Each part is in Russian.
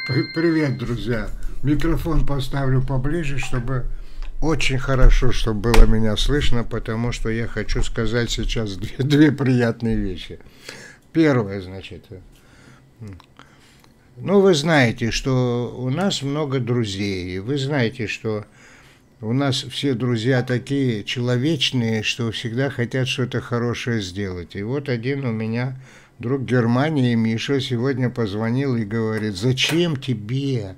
Привет, друзья. Микрофон поставлю поближе, чтобы очень хорошо, чтобы было меня слышно, потому что я хочу сказать сейчас две приятные вещи. Первое, значит, вы знаете, что у нас много друзей, и вы знаете, что у нас все друзья такие человечные, что всегда хотят что-то хорошее сделать. И вот один у меня друг Германии, Миша, сегодня позвонил и говорит: зачем тебе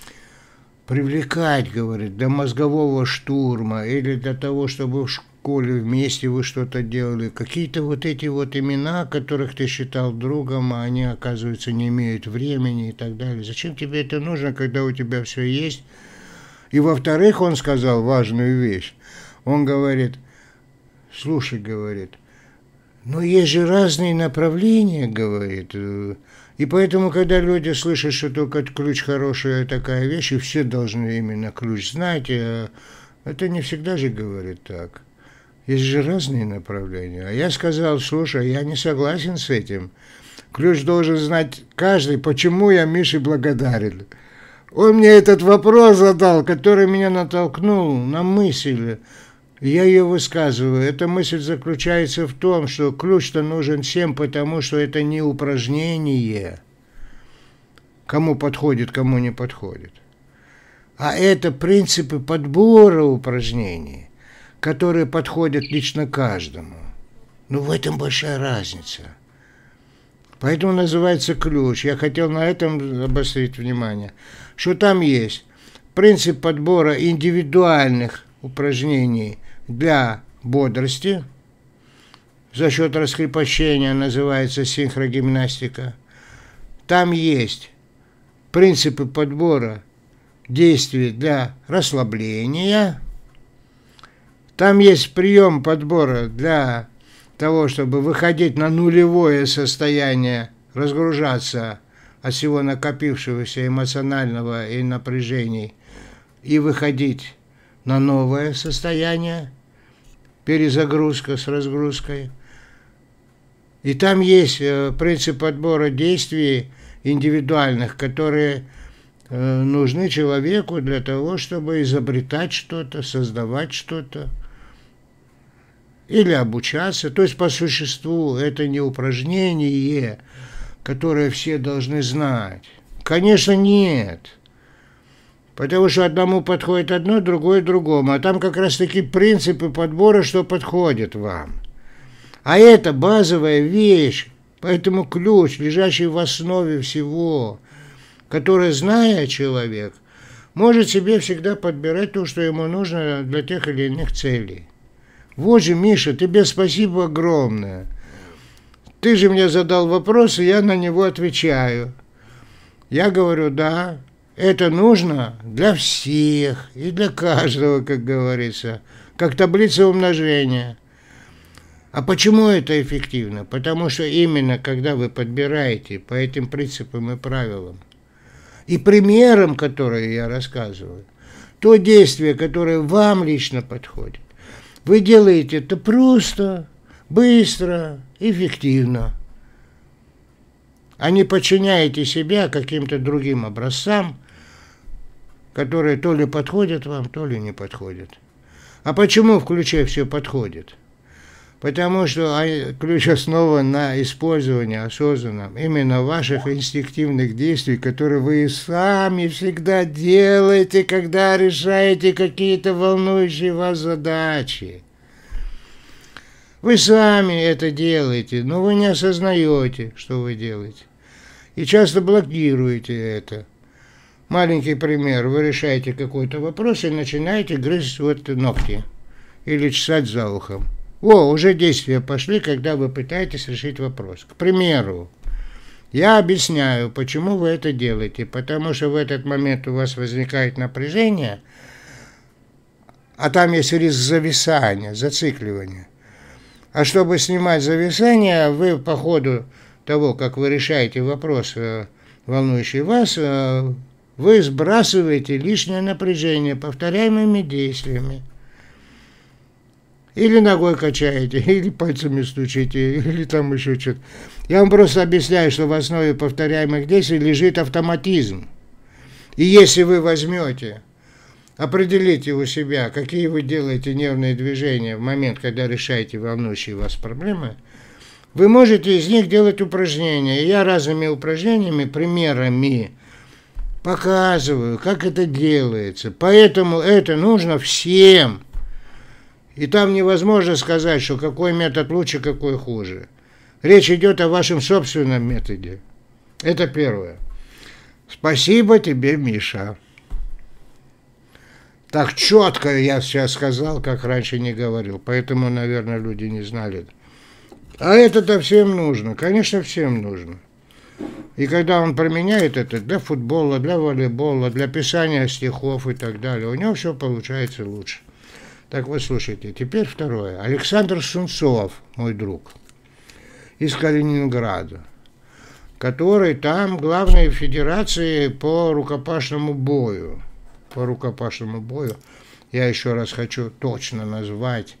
привлекать, говорит, для мозгового штурма или для того, чтобы в школе вместе вы что-то делали, какие-то вот эти вот имена, которых ты считал другом, а они, оказывается, не имеют времени и так далее. Зачем тебе это нужно, когда у тебя все есть? И во-вторых, он сказал важную вещь. Он говорит: слушай, говорит, есть же разные направления, говорит. И поэтому, когда люди слышат, что только ключ хорошая такая вещь, и все должны именно ключ знать, это не всегда же говорит так. Есть же разные направления. А я сказал: слушай, я не согласен с этим. Ключ должен знать каждый, почему я Мише благодарен. Он мне этот вопрос задал, который меня натолкнул на мысль. Я ее высказываю. Эта мысль заключается в том, что ключ-то нужен всем, потому что это не упражнение, кому подходит, кому не подходит. А это принципы подбора упражнений, которые подходят лично каждому. В этом большая разница. Поэтому называется ключ. Я хотел на этом обострить внимание, что там есть принцип подбора индивидуальных упражнений для бодрости, за счет раскрепощения, называется синхрогимнастика. Там есть принципы подбора действий для расслабления. Там есть прием подбора для того, чтобы выходить на нулевое состояние, разгружаться от всего накопившегося эмоционального и напряжений и выходить на новое состояние, перезагрузка с разгрузкой. И там есть принцип подбора действий индивидуальных, которые нужны человеку для того, чтобы изобретать что-то, создавать что-то или обучаться. То есть по существу это не упражнение, которое все должны знать. Конечно, нет. Потому что одному подходит одно, другое другому. А там как раз таки принципы подбора, что подходит вам. А это базовая вещь. Поэтому ключ, лежащий в основе всего, который, зная человек, может себе всегда подбирать то, что ему нужно для тех или иных целей. Вот же, Миша, тебе спасибо огромное. Ты же мне задал вопрос, и я на него отвечаю. Я говорю: да, это нужно для всех и для каждого, как говорится, как таблица умножения. А почему это эффективно? Потому что именно когда вы подбираете по этим принципам и правилам, и примерам, которые я рассказываю, то действие, которое вам лично подходит, вы делаете это просто, быстро, эффективно, а не подчиняете себя каким-то другим образцам, которые то ли подходят вам, то ли не подходят. А почему в ключе все подходит? Потому что ключ основан на использовании осознанном именно ваших инстинктивных действий, которые вы сами всегда делаете, когда решаете какие-то волнующие вас задачи. Вы сами это делаете, но вы не осознаете, что вы делаете. И часто блокируете это. Маленький пример. Вы решаете какой-то вопрос и начинаете грызть ногти или чесать за ухом. Уже действия пошли, когда вы пытаетесь решить вопрос. К примеру, я объясняю, почему вы это делаете. Потому что в этот момент у вас возникает напряжение, а там есть риск зависания, зацикливания. А чтобы снимать зависание, вы по ходу того, как вы решаете вопрос, волнующий вас, вы сбрасываете лишнее напряжение повторяемыми действиями. Или ногой качаете, или пальцами стучите, или там еще что-то. Я вам просто объясняю, что в основе повторяемых действий лежит автоматизм. И если вы возьмете, определите у себя, какие вы делаете нервные движения в момент, когда решаете волнующие вас проблемы, вы можете из них делать упражнения. И я разными упражнениями, примерами показываю, как это делается. Поэтому это нужно всем. И там невозможно сказать, что какой метод лучше, какой хуже. Речь идет о вашем собственном методе. Это первое. Спасибо тебе, Миша. Так четко я сейчас сказал, как раньше не говорил. Поэтому, наверное, люди не знали. А это-то всем нужно. Конечно, всем нужно. И когда он применяет это для футбола, для волейбола, для писания стихов и так далее, у него все получается лучше. Так вот, слушайте, теперь второе. Александр Сунцов, мой друг, из Калининграда, который там главной федерации по рукопашному бою. По рукопашному бою. Я еще раз хочу точно назвать.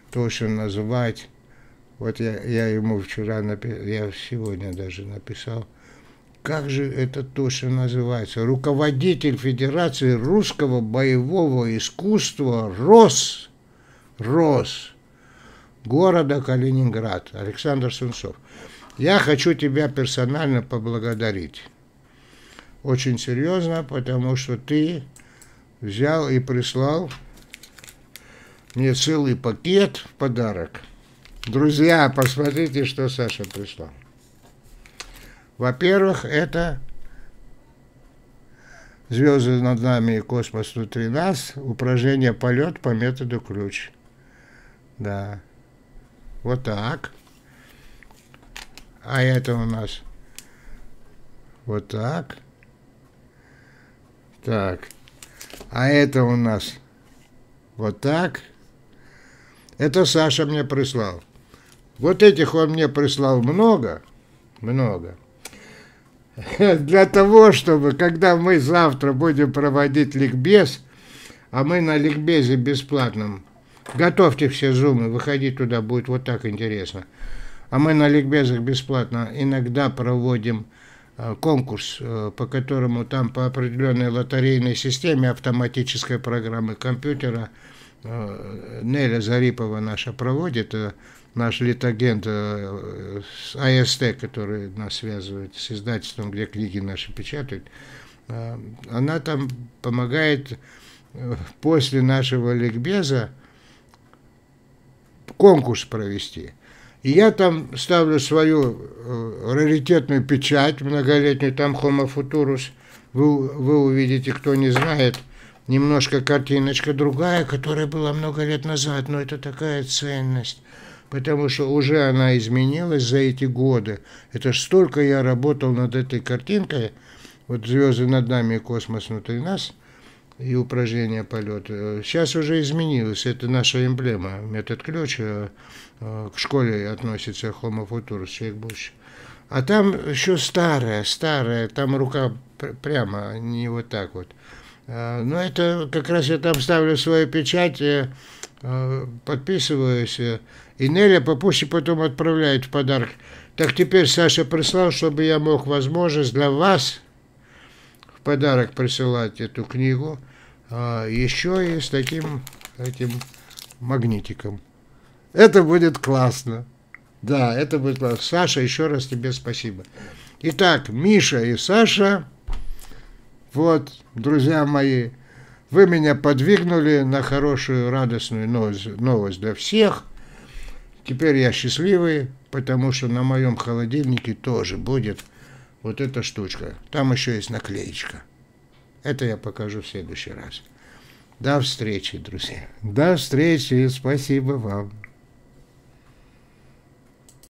Вот я ему вчера написал, я сегодня даже написал. Как же это точно называется? Руководитель Федерации русского боевого искусства РОС города Калининград, Александр Сунцов. Я хочу тебя персонально поблагодарить. Очень серьезно, потому что ты взял и прислал мне целый пакет в подарок. Друзья, посмотрите, что Саша прислал. Во-первых, это «Звезды над нами и космос внутри нас», упражнение «Полет по методу ключ». Да. Вот так. А это у нас вот так. Так. А это у нас вот так. Это Саша мне прислал. Вот этих он мне прислал много. Для того, чтобы, когда мы завтра будем проводить ликбез, а мы на ликбезе бесплатном, готовьте все зумы, выходить туда, будет вот так интересно. А мы на ликбезах бесплатно иногда проводим конкурс, по которому там по определенной лотерейной системе автоматической программы компьютера Неля Зарипова наша проводит, наш литагент с АСТ, который нас связывает с издательством, где книги наши печатают, она там помогает после нашего ликбеза конкурс провести. И я там ставлю свою раритетную печать многолетнюю, там Homo Futurus, вы увидите, кто не знает, немножко картиночка другая, которая была много лет назад, но это такая ценность, потому что уже она изменилась за эти годы. Это ж столько я работал над этой картинкой, вот «Звезды над нами и космос внутри нас», и упражнение полета. Сейчас уже изменилось, это наша эмблема, метод ключ, к школе относится Homo Futurus, человек будущего. А там еще старая, там рука прямо, не вот так вот. Но это как раз я там ставлю свою печать, подписываюсь, и Неля попозже потом отправляет в подарок. Так теперь Саша прислал, чтобы я мог возможность для вас в подарок присылать эту книгу, еще и с таким этим магнитиком. Это будет классно. Да, это будет классно. Саша, еще раз тебе спасибо. Итак, Миша и Саша, вот, друзья мои, вы меня подвигнули на хорошую, радостную новость для всех. Теперь я счастливый, потому что на моем холодильнике тоже будет вот эта штучка. Там еще есть наклеечка. Это я покажу в следующий раз. До встречи, друзья. До встречи. Спасибо вам.